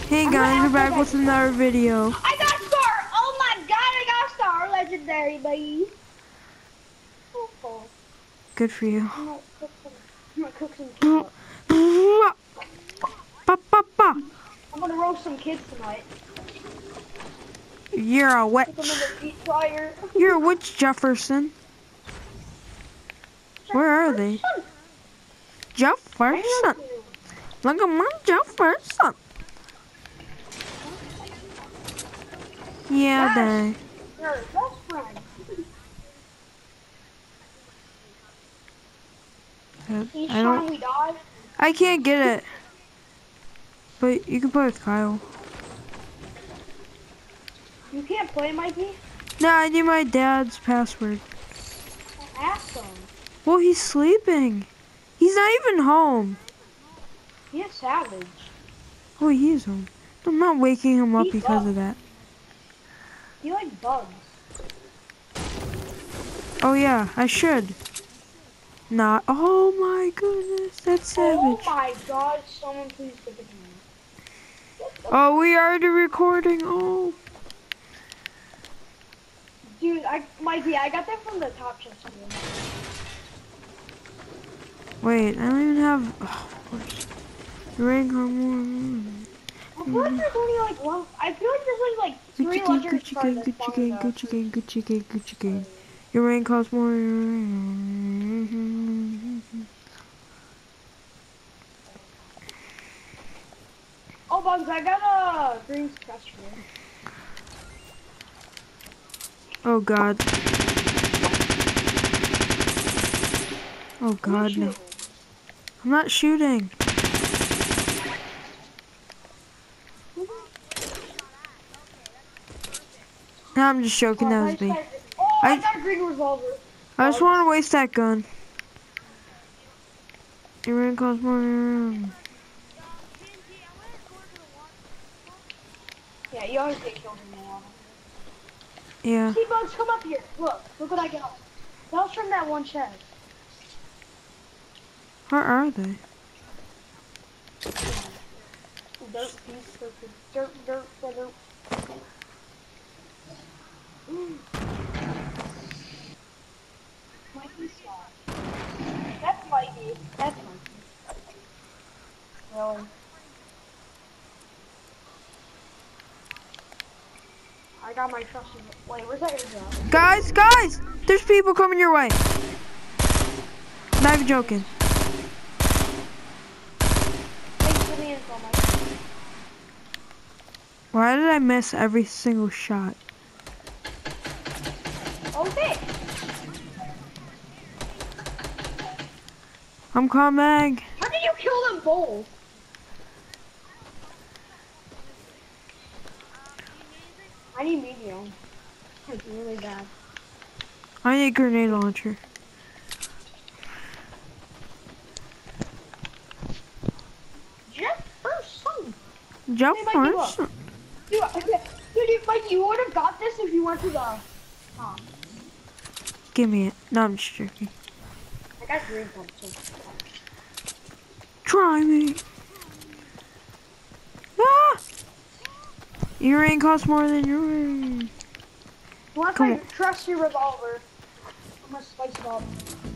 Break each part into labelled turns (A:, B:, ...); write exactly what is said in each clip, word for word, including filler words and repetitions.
A: Hey guys, we're back with another video.
B: I got star! Oh my god, I got star! Legendary, buddy. Oh,
A: Good for you.
B: I'm gonna cook some. I'm gonna cook some kids up.
A: Ba, ba, ba.
B: I'm gonna roast some kids tonight.
A: You're a witch.
B: Put them in the deep fryer.
A: You're a witch, Jefferson. Where are they? Jefferson. Look at my Jefferson. Yeah, they.
B: You're his best friend. Each
A: I
B: time
A: don't.
B: we die.
A: I can't get it. But you can play with Kyle.
B: You can't play, Mikey?
A: No, I need my dad's password.
B: Ask him.
A: Well, he's sleeping. He's not even home.
B: He's a savage.
A: Oh, he is home. I'm not waking him up
B: He
A: because
B: does.
A: of that.
B: He likes bugs.
A: Oh yeah, I should. Not. Oh my goodness, that's savage.
B: Oh my god, someone please get the camera.
A: Oh, we are already recording. Oh.
B: Dude, I, Mikey, I got that from the Top Chef video.
A: Wait, I don't even have. Oh, of course. The rank on
B: I feel like there's only like one. I feel like there's only like three
A: Gucci gang,
B: legendary
A: Gucci
B: cards
A: gang,
B: that
A: Gucci
B: spawn
A: gang,
B: in the
A: Gucci gang, Gucci gang, Gucci gang. Your rank costs more.
B: Oh, Bugs, I got a green suppressor here.
A: Oh god. Oh god, no. I'm not shooting. No, I'm just joking,
B: Oh,
A: that was
B: nice
A: me.
B: fight. Oh, I,
A: I-
B: got a green revolver.
A: I just want to waste that gun. Your rank costs more.
B: Yeah, you always get killed in there.
A: Yeah.
B: See, Bugs, come up here. Look, look what I got. That was from that one chest.
A: Where are they?
B: Dirt, piece, dirt, dirt, dirt, dirt, dirt. Mm. Mikey slot. That's Mikey. That's Mikey. Really? I got my trusty. Wait, where's that your job?
A: Guys, guys! There's people coming your way. Not even joking.
B: Thanks for the info, Mikey.
A: Why did I miss every single shot?
B: Okay.
A: I'm coming.
B: How did you kill them both? I need medium. Like really bad.
A: I need a grenade launcher.
B: Jefferson.
A: Jump
B: Hey, Mikey, look.
A: first.
B: Dude, okay. Dude, Mike, you would have got this if you went to the. Um,
A: Give me it. No, I'm just joking.
B: I got green pump too.
A: Try me. Ah! Your ring costs more than your ring.
B: Unless
A: Come
B: I
A: on.
B: trust your revolver, I'm gonna spice it up.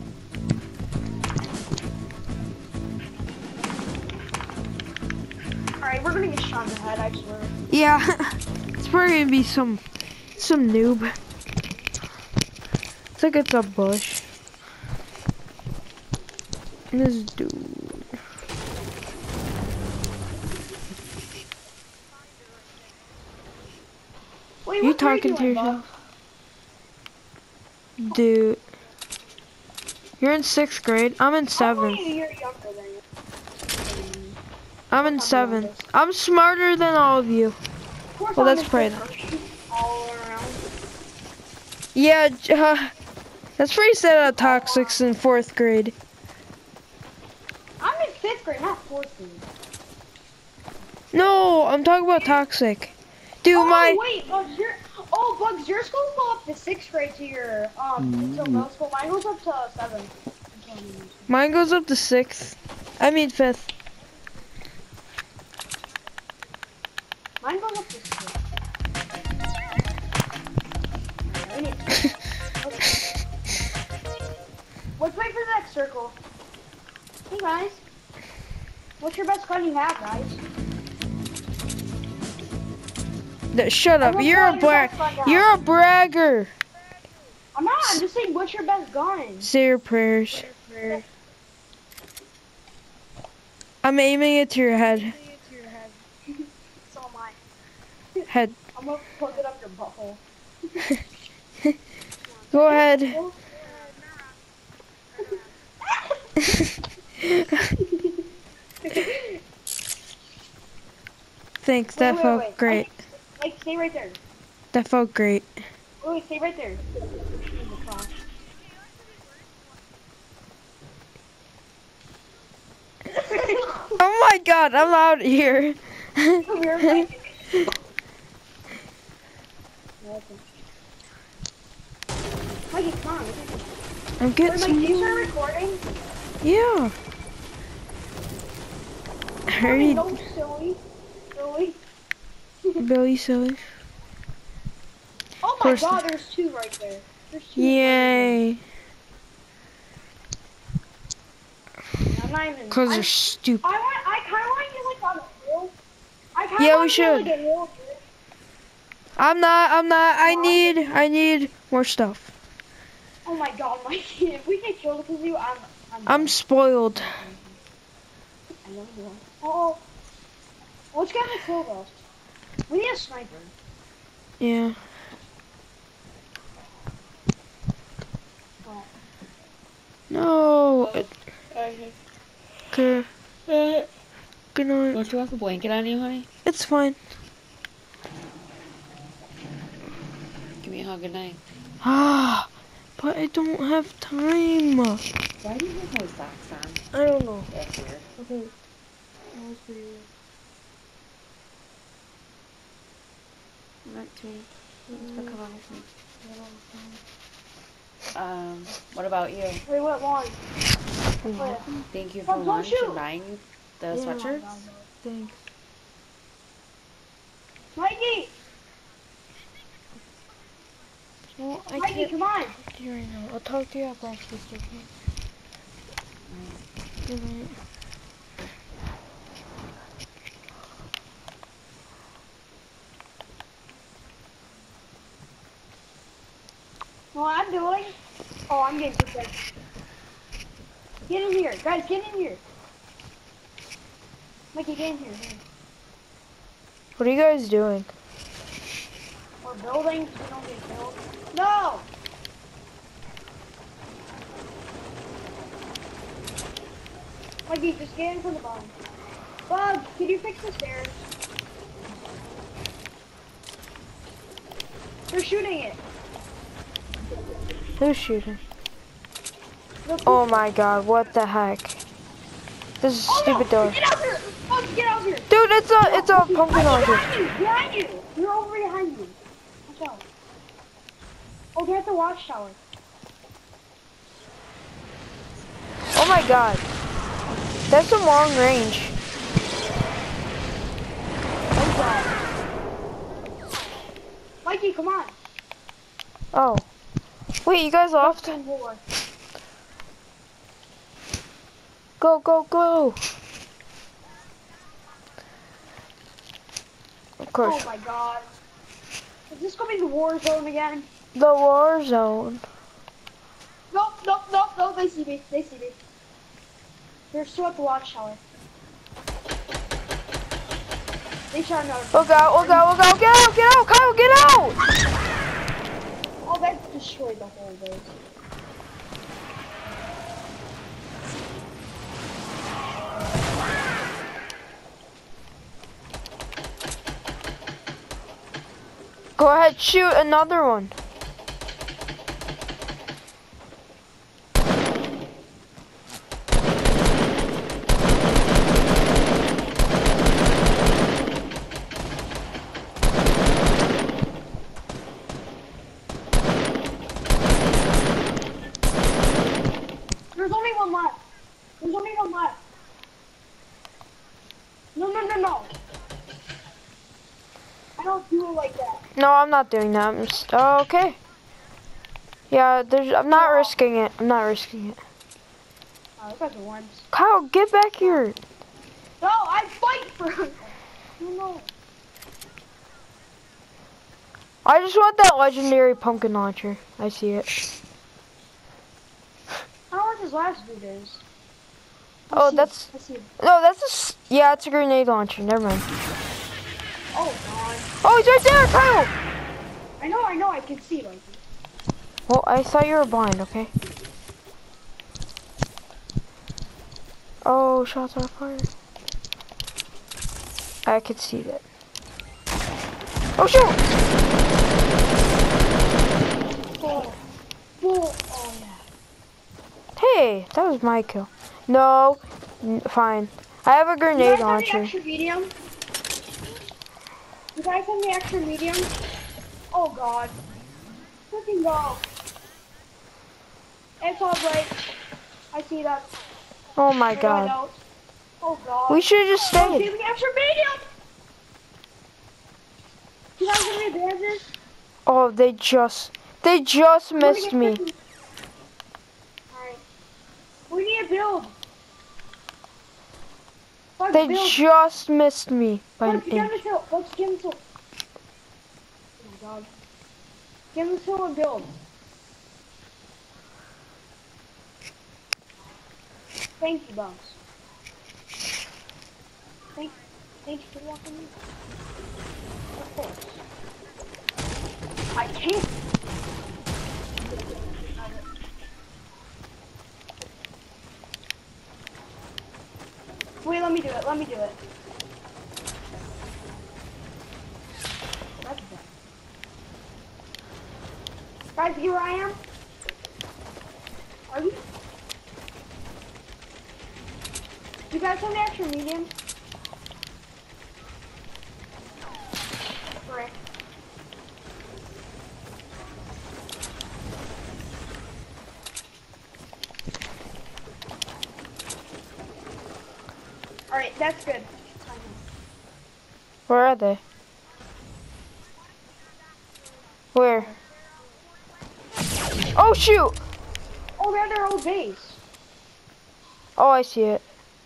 B: Alright, we're gonna get shot in the head, I swear.
A: Yeah, it's probably gonna be some some noob. It's like it's a bush. This dude.
B: Wait,
A: You
B: what grade
A: talking
B: you
A: to
B: in,
A: yourself? Dude. You're in sixth grade. I'm in
B: Bub? I'm
A: seventh.
B: only a year younger than you.
A: I'm in seventh. I'm smarter than all of you.
B: Of course
A: Well,
B: I'm
A: let's
B: in
A: pray
B: fifth grade, all around.
A: Yeah, j- uh, that's pretty sad about toxics in fourth grade.
B: I'm in fifth grade, not fourth grade.
A: No, I'm talking about toxic. Dude,
B: Oh,
A: my
B: wait, Bugs, your oh Bugs, your school's go up to sixth grade to your um until middle school. Mine goes up to seventh.
A: mine goes up to sixth. I mean fifth.
B: Mine goes up to six. We need- let's, let's wait for the next circle. Hey guys. What's your best gun you have, guys?
A: Th- Shut up.
B: Everyone
A: You're
B: pull
A: a
B: out your
A: brag.
B: best gun now.
A: You're a bragger.
B: I'm not, I'm just saying, what's your best gun?
A: Say your prayers. I'm aiming it to your head.
B: So am I.
A: Head.
B: I'm gonna plug it up your butthole.
A: Go ahead. Thanks. That
B: Wait, wait,
A: felt
B: wait.
A: great.
B: Like, like, stay right there.
A: That felt great.
B: Wait, wait, stay right there.
A: Oh my god, I'm out here.
B: Come here, Mikey. Mikey, come on.
A: I'm
B: Wait,
A: getting
B: Mike,
A: some.
B: did you start recording?
A: Yeah. Hurry,
B: No, silly. Silly.
A: Billy silly.
B: Oh my
A: course.
B: god, there's two right there. There's two.
A: Yay.
B: I'm not even.
A: Cause
B: I'm-
A: they're stupid.
B: I want. I kind of want to get like on a hill. I kind of
A: Yeah, we
B: want to get
A: should.
B: like a hill.
A: I'm not. I'm not. I need. I need more stuff.
B: Oh my god, Mikey! If we get killed because of you, I'm. I'm.
A: I'm spoiled.
B: I know you are. Oh. Let's get a kill though. We need a sniper.
A: Yeah.
B: Oh.
A: No.
C: Okay.
A: Okay. Good night.
C: Don't you have a blanket on you, honey?
A: It's fine.
C: Give me a hug, good night.
A: Ah, but I don't have time.
C: Why do you have no socks on?
A: I don't know.
C: That's weird.
A: Okay.
C: Not too. Um, what about you?
B: Wait, what one?
C: Thank you
B: Oh,
C: for
B: don't
C: lunch
B: shoot.
C: and buying you the
A: Yeah.
C: sweatshirts.
A: Thanks.
B: Mikey!
A: Well, I
B: Mikey,
A: can't
B: come on!
A: talk to you right now. I'll talk to you after breakfast, okay? Good night.
B: What I'm doing? Oh, I'm getting too quick. Get in here. Guys, get in here. Mikey, get in here. here.
A: What are you guys doing?
B: We're building so we don't get killed. No! Mikey, just get in from the bottom. Bug, can you fix the stairs? They're shooting it.
A: Who's shooting?
B: Look,
A: Oh my god, what the heck? This is a
B: oh,
A: stupid
B: no.
A: door.
B: Get out here! Bug, get out here!
A: Dude, it's a it's a pumpkin
B: Mikey,
A: launcher.
B: behind you! Behind you! You're over behind you. Watch out. Oh, they're at the watchtower.
A: Oh my god. That's some long range.
B: Oh god. Mikey, come on.
A: Oh. Wait, you guys left?
B: Team war.
A: Go, go, go. Of course.
B: Oh my god. Is this gonna be the war zone again?
A: The war zone.
B: Nope, nope, nope, nope, they see me, they see me. They're still at the watchtower. They shot another.
A: Look out, look out, look out, get out, get out, Kyle, get out!
B: Oh, that destroyed the whole base.
A: Go ahead, shoot another one.
B: There's only one left. There's only one left. No, no, no, no. I don't do it like that.
A: No, I'm not doing that. I'm just, oh, okay. Yeah, there's. I'm not risking it. I'm not risking it.
B: Oh, look at the ones.
A: Kyle, get back here.
B: No, I fight for. You know.
A: I just want that legendary pumpkin launcher. I see it.
B: I don't know what this last dude is. I
A: Oh,
B: see
A: that's.
B: it. I see it.
A: No, that's a. s- Yeah, it's a grenade launcher. Never mind.
B: Oh god.
A: Oh, he's right there, Kyle.
B: I know, I know, I can see like.
A: Well, I thought you were blind. Okay. Oh, shots are fired. I could see that. Oh shoot!
B: Oh, oh, oh yeah.
A: Hey, that was my kill. No, n- fine. I have a
B: You
A: grenade
B: guys have the
A: launcher.
B: extra medium? You guys have the extra medium? Oh god. Freaking go. It's all right. I see that.
A: Oh my
B: I know, I
A: god.
B: know. Oh god.
A: We should have just
B: Oh,
A: stayed.
B: give me extra medium! You guys have any bandages?
A: Oh, they just, they just missed me.
B: Alright. We need a build. Let's
A: They
B: build.
A: just missed me by an
B: Let's get
A: inch.
B: this hill. Let's get this hill. Oh my god. Get this hill and build. Thank you, Bumps. Thank, thank you for walking me. Of course. I can't. Wait, let me do it. Let me do it. That's it. Guys, here I am. Are you? You guys have an extra medium? Right. Alright, that's good.
A: Where are they? Where? Oh shoot!
B: Oh, they're their old base.
A: Oh, I see it.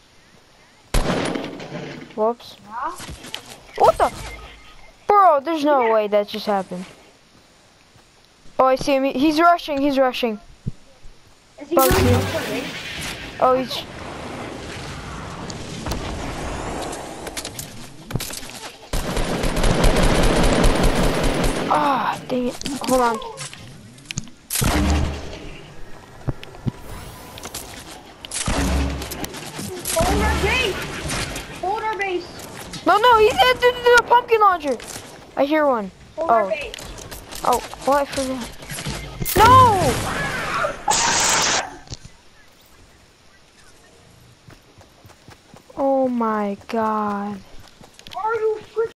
A: Whoops.
B: Yeah?
A: What the? Bro, there's no way that just happened. Oh, I see him. He- He's rushing. He's rushing.
B: Is he
A: Bug
B: really
A: me.
B: old base?
A: Oh, he's. Ah, dang it. Hold on.
B: Hold our base! Hold our base!
A: No, no, he's at the, the pumpkin launcher. I hear one.
B: Hold our
A: Oh.
B: base!
A: Oh, what? I forgot. No! Oh my god.